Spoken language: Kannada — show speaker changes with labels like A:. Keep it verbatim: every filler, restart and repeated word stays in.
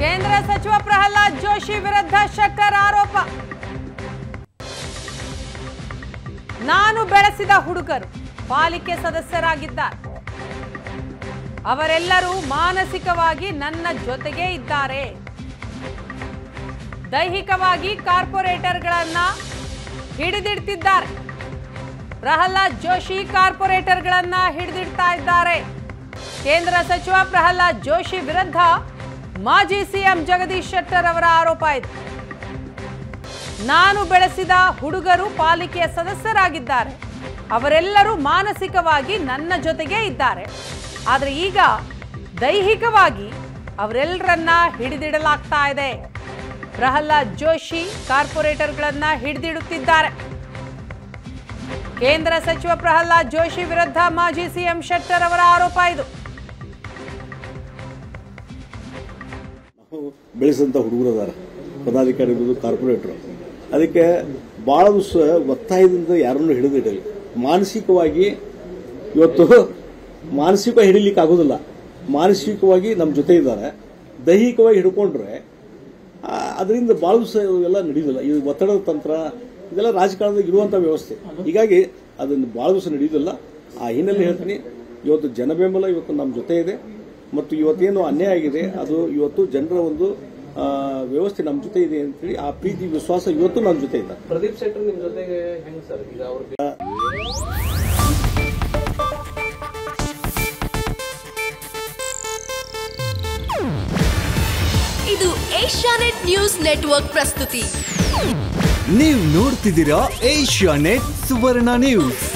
A: ಕೇಂದ್ರ ಸಚಿವ ಪ್ರಹ್ಲಾದ್ ಜೋಶಿ ವಿರುದ್ಧ ಶೆಟ್ಟರ್ ಆರೋಪ. ನಾನು ಬೆಳೆಸಿದ ಹುಡುಗರು ಪಾಲಿಕೆ ಸದಸ್ಯರಾಗಿದ್ದಾರೆ. ಅವರೆಲ್ಲರೂ ಮಾನಸಿಕವಾಗಿ ನನ್ನ ಜೊತೆಗೇ ಇದ್ದಾರೆ. ದೈಹಿಕವಾಗಿ ಕಾರ್ಪೊರೇಟರ್ಗಳನ್ನ ಹಿಡಿದಿಡ್ತಿದ್ದಾರೆ. ಪ್ರಹ್ಲಾದ್ ಜೋಶಿ ಕಾರ್ಪೊರೇಟರ್ಗಳನ್ನ ಹಿಡಿದಿಡ್ತಾ ಇದ್ದಾರೆ. ಕೇಂದ್ರ ಸಚಿವ ಪ್ರಹ್ಲಾದ್ ಜೋಶಿ ವಿರುದ್ಧ ಮಾಜಿ ಸಿಎಂ ಜಗದೀಶ್ ಶೆಟ್ಟರ್ ಅವರ ಆರೋಪ ಇದೆ. ನಾನು ಬೆಳೆಸಿದ ಹುಡುಗರು ಪಾಲಿಕೆಯ ಸದಸ್ಯರಾಗಿದ್ದಾರೆ. ಅವರೆಲ್ಲರೂ ಮಾನಸಿಕವಾಗಿ ನನ್ನ ಜೊತೆಗೇ ಇದ್ದಾರೆ. ಆದರೆ ಈಗ ದೈಹಿಕವಾಗಿ ಅವರೆಲ್ಲರನ್ನ ಹಿಡಿದಿಡಲಾಗ್ತಾ ಇದೆ. ಪ್ರಹ್ಲಾದ್ ಜೋಶಿ ಕಾರ್ಪೊರೇಟರ್ಗಳನ್ನ ಹಿಡಿದಿಡುತ್ತಿದ್ದಾರೆ. ಕೇಂದ್ರ ಸಚಿವ ಪ್ರಹ್ಲಾದ್ ಜೋಶಿ ವಿರುದ್ಧ ಮಾಜಿ ಸಿಎಂ ಶೆಟ್ಟರ್ ಅವರ ಆರೋಪ ಇದು.
B: ಬೆಳೆಸಂತ ಹುಡುಗರು ಅದಾರ, ಪದಾಧಿಕಾರಿಗಳು, ಕಾರ್ಪೊರೇಟರ್. ಅದಕ್ಕೆ ಬಹಳ ದಿವಸ ಒತ್ತಾಯದಿಂದ ಯಾರನ್ನು ಹಿಡಿದಿಡಲಿ. ಮಾನಸಿಕವಾಗಿ ಇವತ್ತು ಮಾನಸಿಕ ಹಿಡಿಲಿಕ್ಕೆ ಆಗೋದಿಲ್ಲ. ಮಾನಸಿಕವಾಗಿ ನಮ್ಮ ಜೊತೆ ಇದ್ದಾರೆ. ದೈಹಿಕವಾಗಿ ಹಿಡ್ಕೊಂಡ್ರೆ ಅದರಿಂದ ಬಹಳ ದಿವಸ ಎಲ್ಲ ನಡೆಯುವುದಿಲ್ಲ. ಇದು ಒತ್ತಡದ ತಂತ್ರ, ಇದೆಲ್ಲ ರಾಜಕಾರಣದಾಗ ಇರುವಂತಹ ವ್ಯವಸ್ಥೆ. ಹೀಗಾಗಿ ಅದನ್ನು ಬಹಳ ದಿವಸ ನಡೆಯುವುದಿಲ್ಲ. ಆ ಹಿನ್ನೆಲೆ ಹೇಳ್ತೀನಿ, ಇವತ್ತು ಜನಬೆಂಬಲ ಇವತ್ತು ನಮ್ಮ ಜೊತೆ ಇದೆ. ಮತ್ತು ಇವತ್ತೇನು ಅನ್ಯಾಯ ಆಗಿದೆ ಅದು ಇವತ್ತು ಜನರ ಒಂದು ವ್ಯವಸ್ಥೆ ನಮ್ಮ ಜೊತೆ ಇದೆ ಅಂತೇಳಿ ಆ ಪ್ರೀತಿ ವಿಶ್ವಾಸ ಇವತ್ತು ನಮ್ಮ ಜೊತೆ ಇದೆ.
C: ಪ್ರದೀಪ್ ಶೆಟ್ಟರ್ ನಿಮ್ಮ ಜೊತೆಗೆ ಹೆಂಗ್ ಸರ್ ಈಗ ಅವ್ರಿಗೆ
D: ಇದು ಏಷ್ಯಾನೆಟ್ ನ್ಯೂಸ್ ನೆಟ್ವರ್ಕ್ ಪ್ರಸ್ತುತಿ.
E: ನೀವು ನೋಡ್ತಿದ್ದೀರಾ ಏಷ್ಯಾನೆಟ್ ಸುವರ್ಣ ನ್ಯೂಸ್.